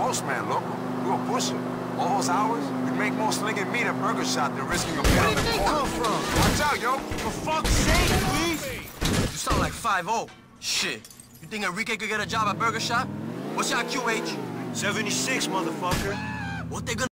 postman, local. You a pusher. All those hours, you make more slinging meat at Burger Shot than risking a bit on the corner. Where did they come from? Watch out, yo. For fuck's sake, please! You sound like 5-0. Shit. You think Enrique could get a job at Burger Shot? What's your QH? 76, motherfucker. What they gonna